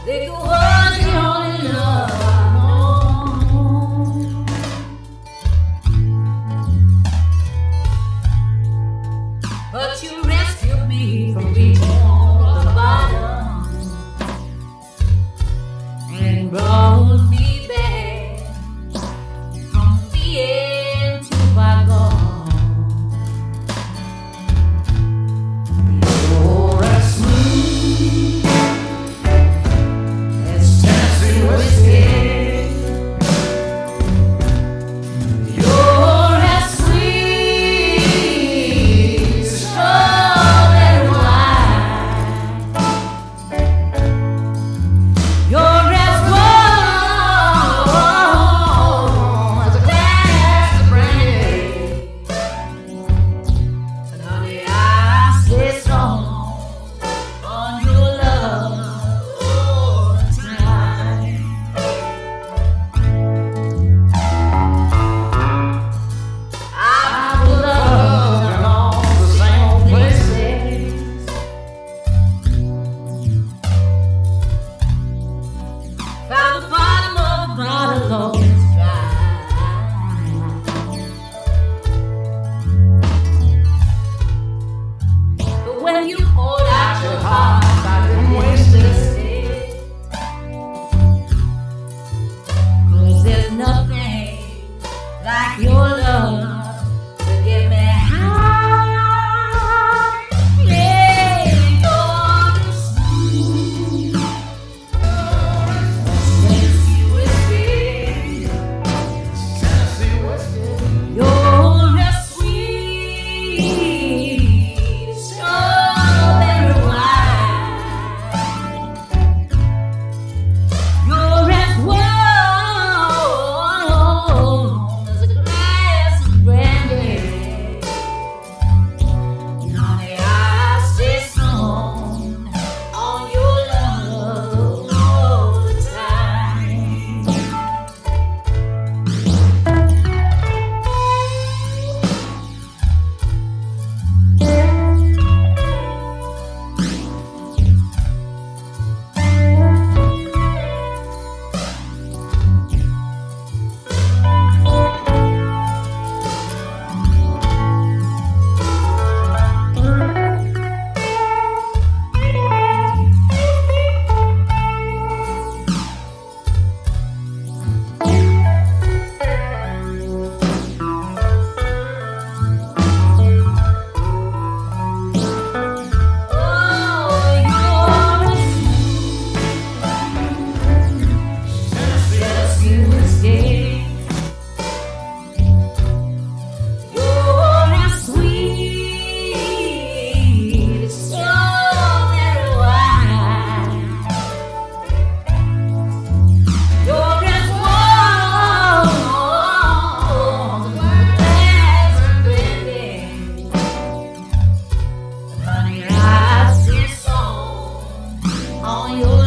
Liquor was the only love I know. But you rescued me from reaching on the bottom and brought me back from being too far gone. You're as smooth as Tennessee whiskey. You're as sweet as strawberry wine. You're as warm as a glass of brandy. And honey, I stay strong on your love all the time. I will love along the same old places. Found the bottom of the bottle always dry. But when you poured out your heart, I didn't waste it. 'Cause there's nothing like your love to get me high. Yeah, you're the sweet Tennessee whiskey. Tennessee whiskey. You're as sweet as strawberry wine. You're as warm as a glass of brandy. And honey, I stay strong on your love all the time. On your